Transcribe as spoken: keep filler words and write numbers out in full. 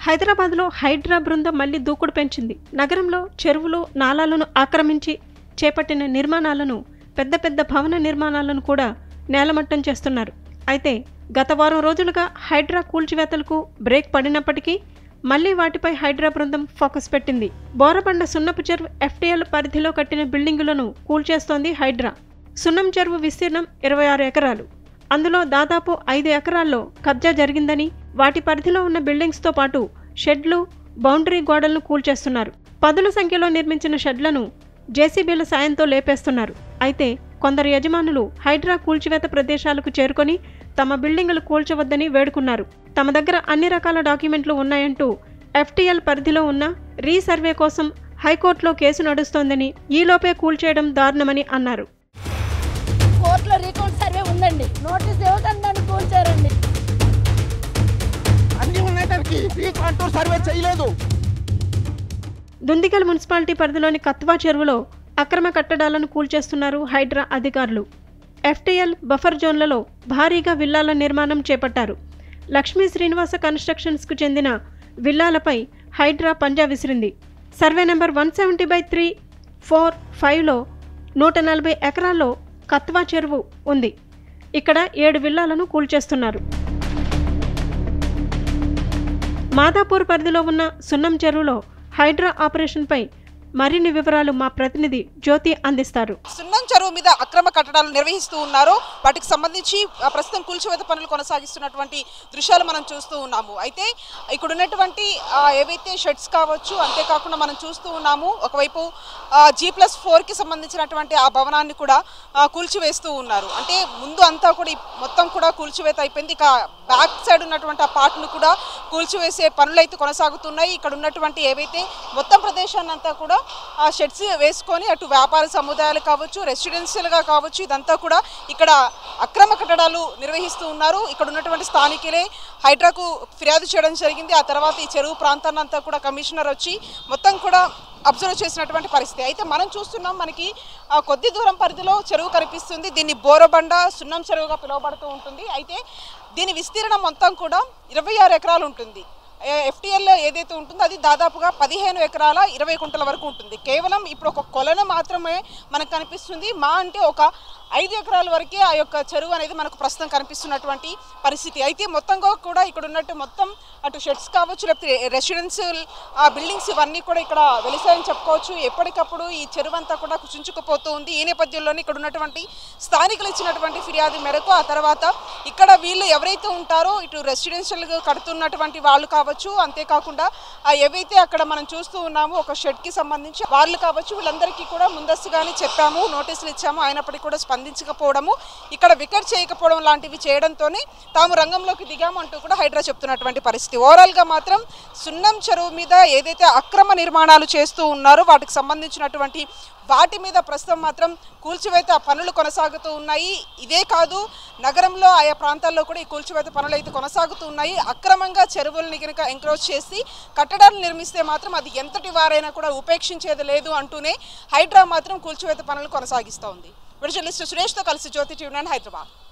హైదరాబాద్లో హైడ్రా బృందం మళ్లీ దూకుడు పెంచింది. నగరంలో చెరువులు, నాలాలను ఆక్రమించి చేపట్టిన నిర్మాణాలను, పెద్ద పెద్ద భవన నిర్మాణాలను కూడా నేలమట్టం చేస్తున్నారు. అయితే గత వారం రోజులుగా హైడ్రా కూల్చివేతలకు బ్రేక్ పడినప్పటికీ మళ్లీ వాటిపై హైడ్రా బృందం ఫోకస్ పెట్టింది. బోరబండ సున్నపు చెరువు ఎఫ్టీఎల్ పరిధిలో కట్టిన బిల్డింగులను కూల్చేస్తోంది హైడ్రా. సున్నం చెరువు విస్తీర్ణం ఇరవై ఆరు ఎకరాలు. అందులో దాదాపు ఐదు ఎకరాల్లో కబ్జా జరిగిందని, వాటి పరిధిలో ఉన్న బిల్డింగ్స్తో పాటు షెడ్లు, బౌండరీ గోడలను కూల్చేస్తున్నారు. పదుల సంఖ్యలో నిర్మించిన షెడ్లను జేసీబీల సాయంతో లేపేస్తున్నారు. అయితే కొందరు యజమానులు హైడ్రా కూల్చివేత ప్రదేశాలకు చేరుకొని తమ బిల్డింగులు కూల్చవద్దని వేడుకున్నారు. తమ దగ్గర అన్ని రకాల డాక్యుమెంట్లు ఉన్నాయంటూ ఎఫ్టీఎల్ పరిధిలో ఉన్న రీసర్వే కోసం హైకోర్టులో కేసు నడుస్తోందని, ఈలోపే కూల్చేయడం దారుణమని అన్నారు. కోర్టులో రీకౌంట్ సర్వే ఉందండి, నోటీస్ ఇవ్వకుండా దాన్ని కూల్చారండి. అన్ని ఉన్నాయి, రీకౌంట్ సర్వే చేయలేదు. దుందిగల్ మున్సిపాలిటీ పరిధిలోని కత్వా చెరువులో అక్రమ కట్టడాలను కూల్చేస్తున్నారు హైడ్రా అధికారులు. ఎఫ్టీఎల్ బఫర్ జోన్లలో భారీగా విల్లాల నిర్మాణం చేపట్టారు. లక్ష్మీ శ్రీనివాస కన్స్ట్రక్షన్స్కు చెందిన విల్లాలపై హైడ్రా పంజా విసిరింది. Survey number one seventy by three four ఫైవ్లో నూట నలభై ఎకరాల్లో కత్వా చెరువు ఉంది. ఇక్కడ ఏడు విల్లాలను కూల్చేస్తున్నారు. మాదాపూర్ పరిధిలో ఉన్న సున్నం చెరువులో హైడ్రా ఆపరేషన్పై మరిన్ని వివరాలు మా ప్రతినిధి జ్యోతి అందిస్తారు. సున్నం చెరువు మీద అక్రమ కట్టడాలు నిర్వహిస్తూ ఉన్నారు. వాటికి సంబంధించి ప్రస్తుతం కూల్చివేత పనులు కొనసాగిస్తున్నటువంటి దృశ్యాలు మనం చూస్తూ ఉన్నాము. అయితే ఇక్కడ ఉన్నటువంటి ఏవైతే షెడ్స్ కావచ్చు, అంతేకాకుండా మనం చూస్తూ ఉన్నాము ఒకవైపు జీ ప్లస్ ఫోర్కి సంబంధించినటువంటి ఆ భవనాన్ని కూడా కూల్చివేస్తూ ఉన్నారు. అంటే ముందు అంతా కూడా మొత్తం కూడా కూల్చివేత అయిపోయింది. ఇక బ్యాక్ సైడ్ ఉన్నటువంటి ఆ పార్ట్ను కూడా కూల్చివేసే పనులు అయితే కొనసాగుతున్నాయి. ఇక్కడ ఉన్నటువంటి ఏవైతే మొత్తం ప్రదేశాన్ని అంతా కూడా ఆ షెడ్స్ వేసుకొని అటు వ్యాపార సముదాయాలు కావచ్చు, రెసిడెన్షియల్గా కావచ్చు, ఇదంతా కూడా ఇక్కడ అక్రమ కట్టడాలు నిర్వహిస్తూ ఉన్నారు. ఇక్కడ ఉన్నటువంటి స్థానికులే హైడ్రాకు ఫిర్యాదు చేయడం జరిగింది. ఆ తర్వాత ఈ చెరువు ప్రాంతాన్ని అంతా కూడా కమిషనర్ వచ్చి మొత్తం కూడా అబ్జర్వ్ చేసినటువంటి పరిస్థితి. అయితే మనం చూస్తున్నాం, మనకి కొద్ది దూరం పరిధిలో చెరువు కనిపిస్తుంది. దీన్ని బోరబండ సున్నం చెరువుగా పిలువబడుతూ ఉంటుంది. అయితే దీని విస్తీర్ణం మొత్తం కూడా ఇరవై ఆరు ఎకరాలు ఉంటుంది. ఎఫ్టీఎల్ ఏదైతే ఉంటుందో అది దాదాపుగా పదిహేను ఎకరాల ఇరవై కుంటల వరకు ఉంటుంది. కేవలం ఇప్పుడు ఒక కొలను మాత్రమే మనకు కనిపిస్తుంది. మా అంటే ఒక ఐదు ఎకరాల వరకే ఆ యొక్క చెరువు అనేది మనకు ప్రస్తుతం కనిపిస్తున్నటువంటి పరిస్థితి. అయితే మొత్తంగా కూడా ఇక్కడ ఉన్నట్టు మొత్తం అటు షెడ్స్ కావచ్చు, లేకపోతే రెసిడెన్షియల్ బిల్డింగ్స్ ఇవన్నీ కూడా ఇక్కడ వెలిసాయని చెప్పుకోవచ్చు. ఎప్పటికప్పుడు ఈ చెరువు అంతా కూడా కుంచుకుపోతూ ఉంది. ఈ నేపథ్యంలోనే ఇక్కడ ఉన్నటువంటి స్థానికులు ఇచ్చినటువంటి ఫిర్యాదు మేరకు ఆ తర్వాత ఇక్కడ వీళ్ళు ఎవరైతే ఉంటారో ఇటు రెసిడెన్షియల్ కడుతున్నటువంటి వాళ్ళు కావచ్చు, అంతేకాకుండా ఏవైతే అక్కడ మనం చూస్తూ ఉన్నామో ఒక షెడ్కి సంబంధించి వాళ్ళు కావచ్చు, వీళ్ళందరికీ కూడా ముందస్తుగానే చెప్పాము, నోటీసులు ఇచ్చాము. అయినప్పటికీ కూడా స్పందించకపోవడము, ఇక్కడ వికెట్ చేయకపోవడం లాంటివి చేయడంతోనే తాము రంగంలోకి దిగాము అంటూ కూడా హైడ్రా చెప్తున్నటువంటి పరిస్థితి. ఓవరాల్గా మాత్రం సున్నం చెరువు మీద ఏదైతే అక్రమ నిర్మాణాలు చేస్తూ ఉన్నారో వాటికి సంబంధించినటువంటి వాటి మీద ప్రస్తుతం మాత్రం కూల్చివేత పనులు కొనసాగుతూ ఉన్నాయి. ఇదే కాదు, నగరంలో ఆయా ప్రాంతాల్లో కూడా ఈ కూల్చివేత పనులు అయితే కొనసాగుతూ ఉన్నాయి. అక్రమంగా చెరువుల్ని కనుక ఎంక్రోచ్ చేసి కట్టడాలు నిర్మిస్తే మాత్రం అది ఎంతటి వారైనా కూడా ఉపేక్షించేది లేదు అంటూనే హైడ్రా మాత్రం కూల్చివేత పనులు కొనసాగిస్తూ ఉంది. జర్నలిస్ట్ సురేష్తో కలిసి జ్యోతి టీవీ నైన్ హైదరాబాద్.